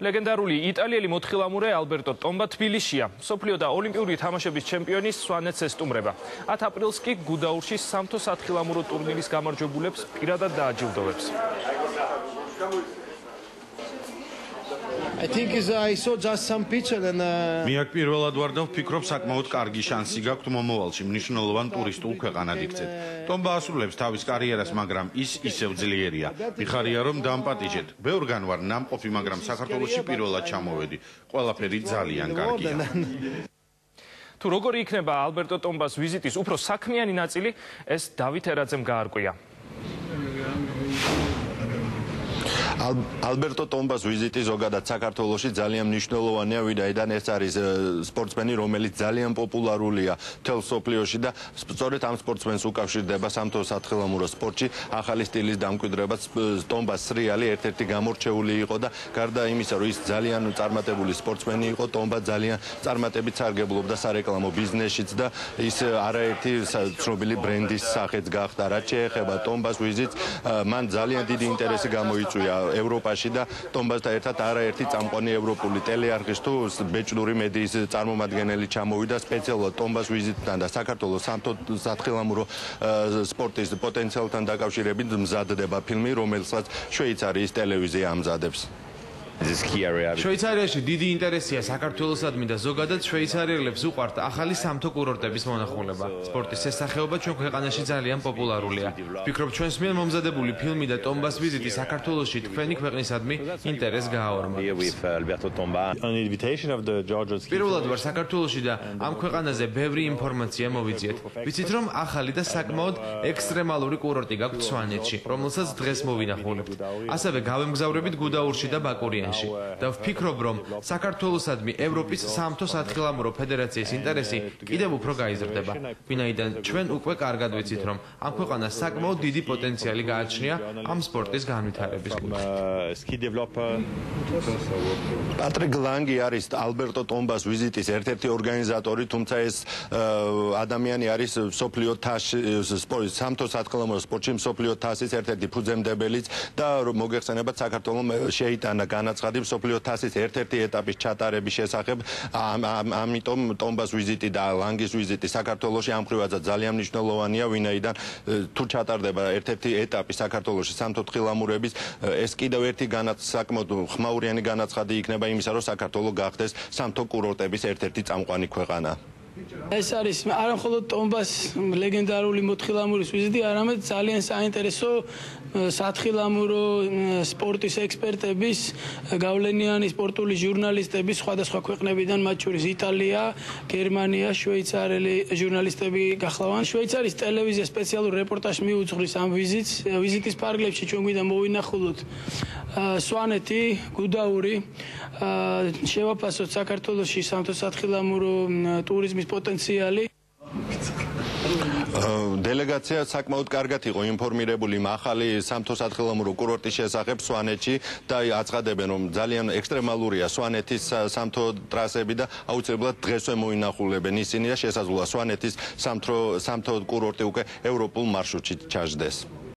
ლეგენდარული იტალიელი მოთხილამურე ალბერტო ტომბა თბილისშია. მსოფლიო და ოლიმპიური თამაშების ჩემპიონის სვანეთს ესტუმრება. 10 აპრილს კი გუდაურში სამთო სათხილამურო ტურნირის გამარჯვებულებს პირადად დააჯილდოვებს. I think I saw just some picture and მე პირველად ვარ და ვფიქრობ საკმაოდ კარგი შანსი გაქვთ მომავალში მნიშვნელოვან ტურისტულ ქვეყანად იქცეთ. ტომბა ასრულებს თავის კარიერას, მაგრამ ის ისევ ძლიერია. მიხარია რომ დამპატიჟეთ. ბევრგან ვარ ნამყოფი, მაგრამ საქართველოში პირველად ჩამოვედი. ყველაფერი ძალიან კარგია. თუ როგორი იქნება ალბერტო ტომბას ვიზიტის უფრო საქმიანი ნაწილი, ეს დავით ერაძემ გაარკვია. Alberto Tombas ვიზიტი ზოგადად საქართველოში ძალიან მნიშვნელოვანია, ვინაიდან ეს არის სპორტსმენი, რომელიც ძალიან პოპულარულია მთელ მსოფლიოში და სწორედ ამ სპორტსმენს უკავშირდება სამთო სათხილამურო სპორტში ახალი სტილის დამკვიდრება. Tombas სრიალი ერთ-ერთი გამორჩეული იყო და გარდა იმისა, რომ ის ძალიან წარმატებული სპორტსმენი იყო, Tomba ძალიან წარმატებით სარგებლობდა სარეკლამო ბიზნესშიც და ის არაერთი ცნობილი ბრენდის სახეც გახდა. რაც შეეხება Tombas ვიზიტს, მან ძალიან დიდი ინტერესი გამოიწვია ევროპაში და ტომბასთან ერთად არაერთი წამყვანი ევროპული ტელეარხის თუ ბეჭდური მედიის წარმომადგენელი ჩამოვიდა სპეციალურად ტომბას ვიზიტთან და საქართველოს სამთო სათხილამურო სპორტის პოტენციალთან დაკავშირებით მზადდება ფილმი, რომელსაც შვეიცარიის ტელევიზია ამზადებს. შვეიცარიაში დიდი ინტერესია საქართველოსადმი და ზოგადად შვეიცარიელებს უყვართ ახალი სამთო კურორტების მონახულება. სპორტის ეს სახეობა ჩვენ ქვეყანაში ძალიან პოპულარულია. ვფიქრობ, ჩვენს მიერ მომზადებული ფილმი და ტომბას ვიზიტი საქართველოში თქვენი ქვეყნისადმი ინტერესს გააორმა. პირველად ვარ საქართველოში და ამ ქვეყანაზე ბევრი ინფორმაცია მოვიძიეთ. ვიცით, რომ ახალი და საკმაოდ ექსტრემალური კურორტი გაქვთ სვანეთში, რომელსაც დღეს მოვინახულებთ. ასევე გავემგზავრებით გუდაურში და ბაკურიანში. და ვფიქრობ, რომ საქართველოსადმი ევროპის სამთო სათხილამურო ფედერაციის ინტერესი კიდევ უფრო გაიზრდება. ვინაიდან ჩვენ უკვე კარგად ვიცით, რომ ამ ქვეყანას საკმაოდ დიდი პოტენციალი გააჩნია ამ სპორტის განვითარების კუთხით. პატრიკ ლანგი არის ალბერტო ტომბას ვიზიტის ერთ-ერთი ორგანიზატორი, თუმცა ეს ადამიანი არის მსოფლიო თასის სამთო სათხილამურო სპორტში მსოფლიო თასის ერთ-ერთი ფუძემდებელიც და მოგეხსენებათ საქართველოს შეიტანა განაცხადი მსოფლიო თასის ერთ-ერთი ეტაპის ჩატარების შესახებ. ამიტომ ტომბას ვიზიტი და ლანგის ვიზიტი საქართველოში ამ მხრივაც ძალიან მნიშვნელოვანია, ვინაიდან თუ ჩატარდება ერთ-ერთი ეტაპი საქართველოში სამთო თხილამურების, ეს კიდევ ერთი საკმაოდ ხმაურიანი განაცხადი იქნება იმისა, რომ საქართველო გახდეს სამთო კურორტების ერთ-ერთი წამყვანი ქვეყანა. ეს არის არა მხოლოდ ტომბას ლეგენდარული მოთხილამურის ვიზიტი, არამედ ძალიან საინტერესო სათხილამურო სპორტის ექსპერტების, გავლენიანი სპორტული ჟურნალისტების სხვადასხვა ქვეყნებიდან, მათ შორის იტალია, გერმანია, შვეიცარიელი ჟურნალისტები გახლავან. შვეიცარიის ტელევიზია სპეციალურ რეპორტაჟს მიუძღვრის ამ ვიზიტს. ვიზიტის ფარგლებში ჩვენ გვინდა მოვინახულოთ სვანეთი, გუდაური, შევაფასოთ საქართველოში სამთო სათხილამურო ტურიზმის პოტენციალი. დელეგაცია საკმაოდ კარგად იყო ინფორმირებული ახალი სამთო სათხილამურო კურორტის შესახებ სვანეთში და აცხადებენ, რომ ძალიან ექსტრემალურია სვანეთის სამთო ტრასები და აუცილებლად დღესვე მოინახულებენ ისინი და შესაძლოა სვანეთის სამთო კურორტი უკვე ევროპულ მარშრუტში ჩაჯდეს.